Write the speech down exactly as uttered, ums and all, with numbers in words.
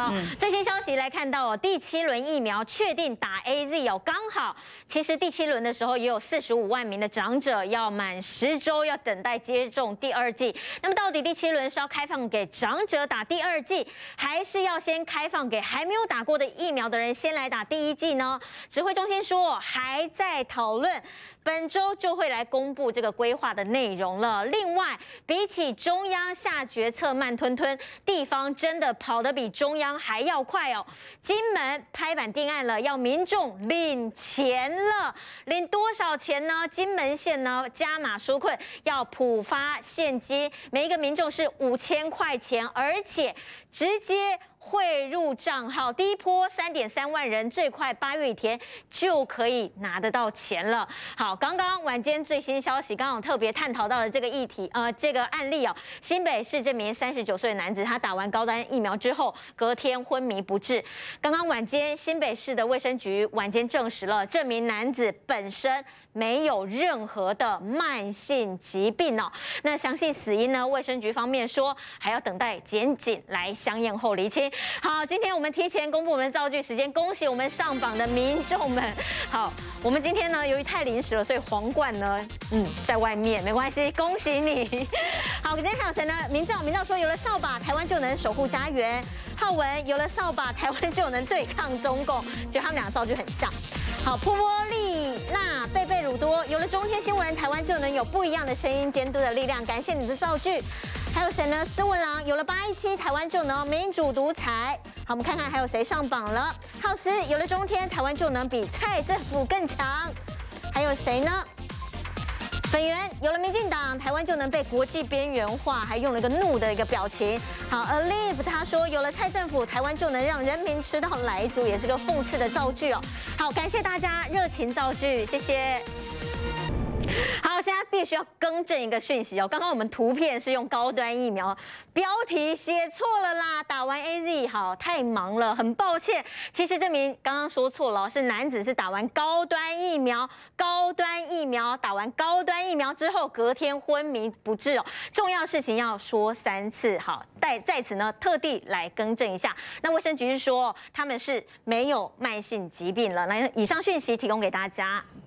嗯，最新消息来看到哦，第七轮疫苗确定打 A Z 哦，刚好，其实第七轮的时候也有四十五万名的长者要满十周要等待接种第二剂。那么到底第七轮是要开放给长者打第二剂，还是要先开放给还没有打过的疫苗的人先来打第一剂呢？指挥中心说还在讨论，本周就会来公布这个规划的内容了。另外，比起中央下决策慢吞吞，地方真的跑得比中央还要快哦！金门拍板定案了，要民众领钱了，领多少钱呢？金门县呢加码纾困，要普发现金，每一个民众是五千块钱，而且直接汇入账号。第一波三点三万人，最快八月前就可以拿得到钱了。好，刚刚晚间最新消息，刚刚特别探讨到了这个议题，呃，这个案例哦，新北市这名三十九岁的男子，他打完高端疫苗之后，隔天昏迷不治。刚刚晚间新北市的卫生局晚间证实了，这名男子本身没有任何的慢性疾病哦。那详细死因呢？卫生局方面说还要等待检警来相验后厘清。好，今天我们提前公布我们的造句时间，恭喜我们上榜的民众们。好，我们今天呢，由于太临时了，所以皇冠呢，嗯，在外面没关系，恭喜你。好，今天还有谁呢？明照，明照说有了扫把，台湾就能守护家园。浩文有了扫把，台湾就能对抗中共，觉得他们两个造句很像。好，波波丽娜、贝贝鲁多有了中天新闻，台湾就能有不一样的声音监督的力量。感谢你的造句。还有谁呢？斯文郎有了八一七，台湾就能民主独裁。好，我们看看还有谁上榜了。浩斯有了中天，台湾就能比蔡政府更强。还有谁呢？粉圆有了民进党，台湾就能被国际边缘化，还用了一个怒的一个表情。好 ，Alive 他说有了蔡政府，台湾就能让人民吃到来猪，也是个讽刺的造句哦。好，感谢大家热情造句，谢谢。好，现在必须要更正一个讯息哦。刚刚我们图片是用高端疫苗，标题写错了啦。打完 A Z 好，太忙了，很抱歉。其实这名刚刚说错了，是男子是打完高端疫苗，高端疫苗打完高端疫苗之后，隔天昏迷不治哦。重要事情要说三次，好，在在此呢特地来更正一下。那卫生局是说他们是没有慢性疾病了。来，以上讯息提供给大家。